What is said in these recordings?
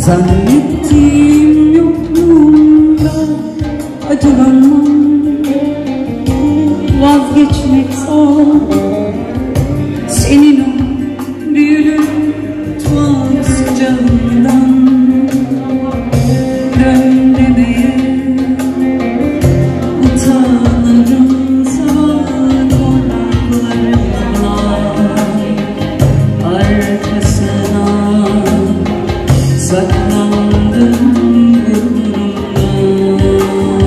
Zannettiğim yokluğunda acılanmam, vazgeçmek zor. Senin o büyülü tuhaf sıcağından dön demeye utanırım. Zaman konaklarımla arkasına saklandım burnumdan.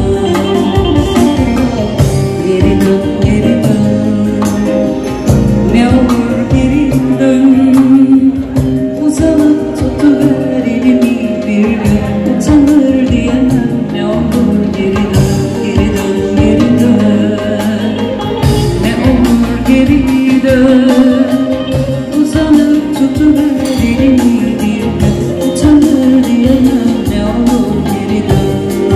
Geri dön, geri dön, ne olur geri dön. Uzanıp tutuver elimi bir gün, utanır diyemem. Ne olur geri dön, geri dön, geri dön. Ne olur geri dön. Uzanıp tutuver elimi bir gün, utanır diyemem. Ne olur geri dön.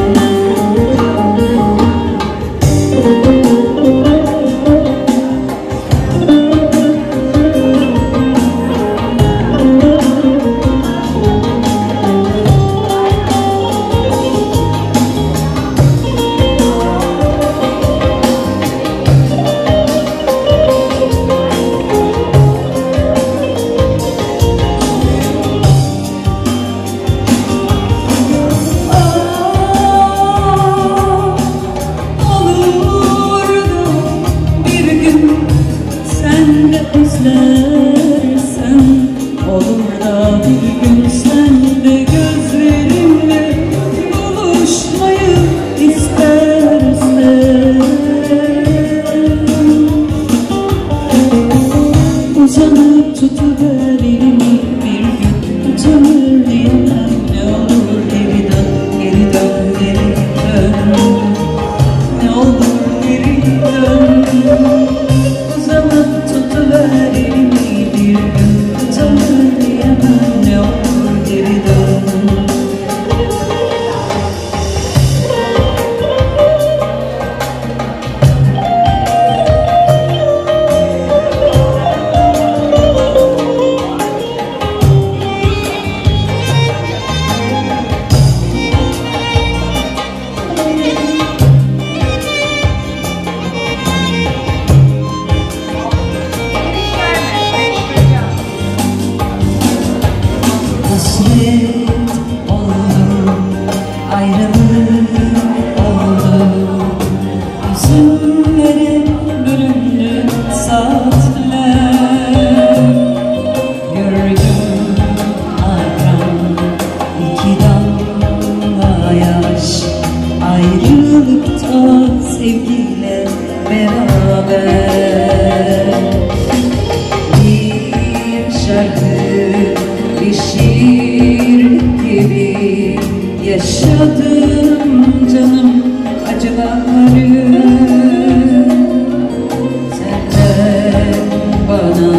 Özlersen olur da bir gün sen de gözlerimle buluşmayı istersen. Uzanıp tutuver elimi bir gün, utanır diyemem. Ne olur geri dön, geri dön, geri dön. Ne olur geri dön. Uzanıp tutuver elimi bir gün, utanır diyemem. Ne olur geri dön. Hasret oldu, ayrılık oldu. Üzümlere bölündü saatler. Gördüm arkamda iki damla yaş, ayrılıkta sevgiyle beraber. Bir şarkı, bir şiir gibi yaşadım canım acıları. Senden bana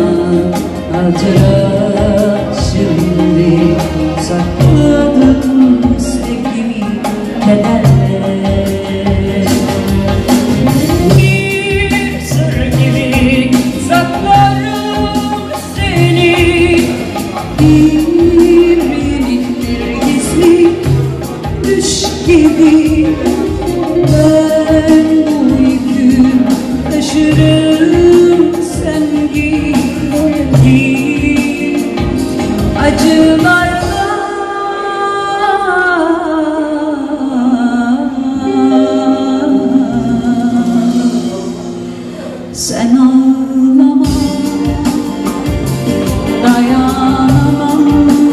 hatıra, şimdi sakladım sevgimi kederle. Bir sır gibi saklarım seni, bir gizli düş gibi. Ben bu yükü taşırım sen gibi. Acılarla sen ağlama, dayanamam.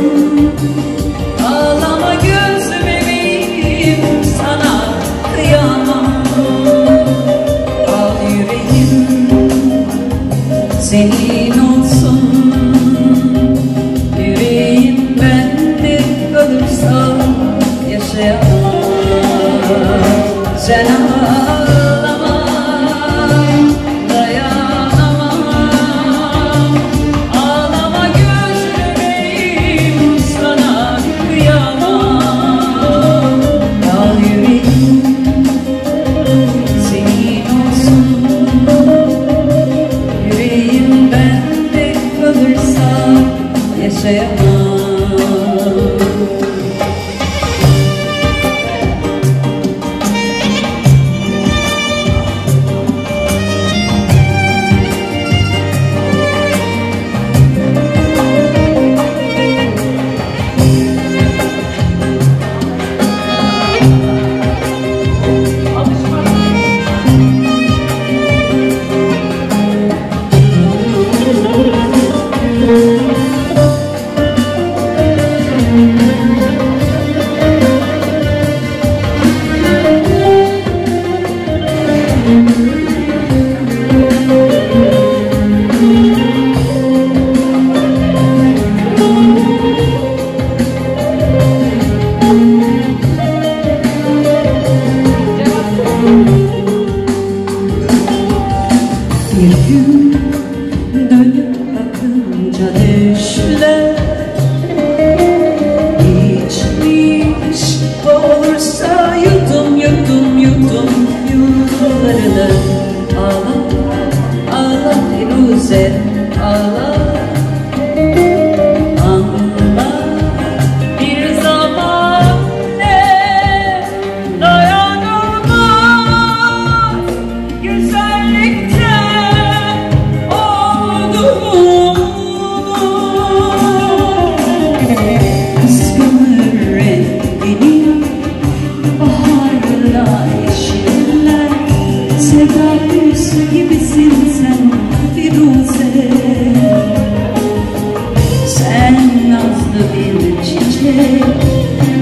Ağlama göz bebeğim, sana kıyamam. Al yüreğim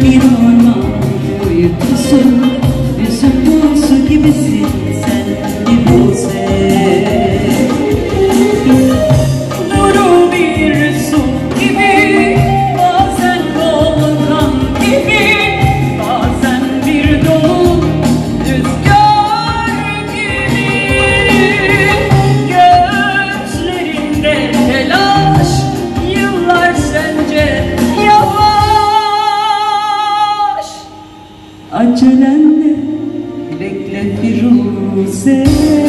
bir orman uykusu, üzüm su gibisin sen bir roze. Duru bir su gibi, bazen volkan gibi, bazen bir dolu rüzgar gibi. Gözlerinde telaş, yıllar sence yavaş. Acelenle bekle Firuze.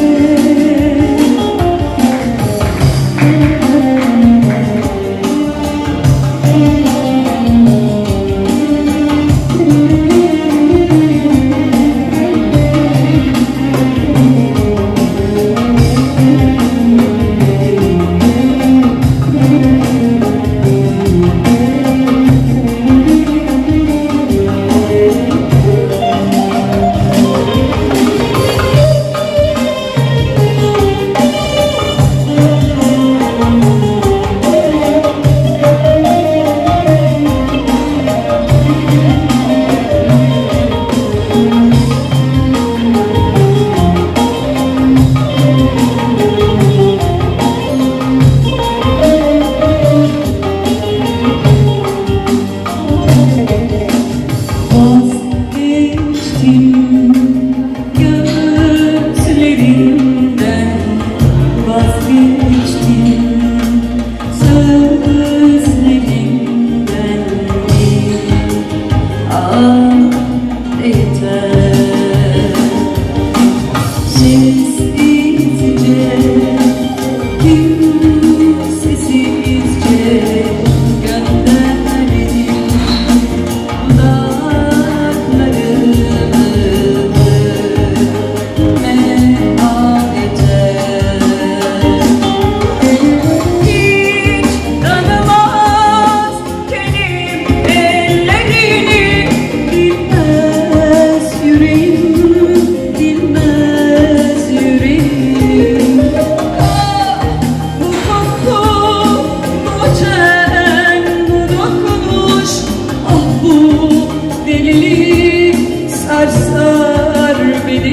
Sarsar beni,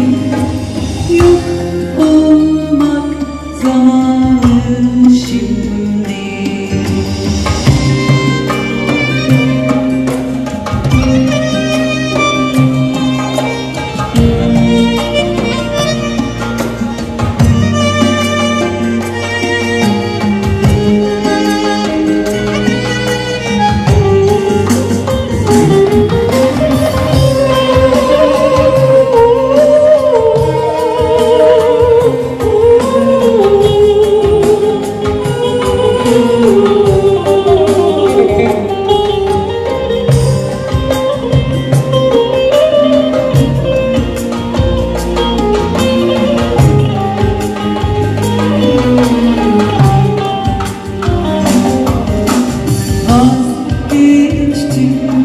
yok olmak zamanı şimdi. Vazgeçtim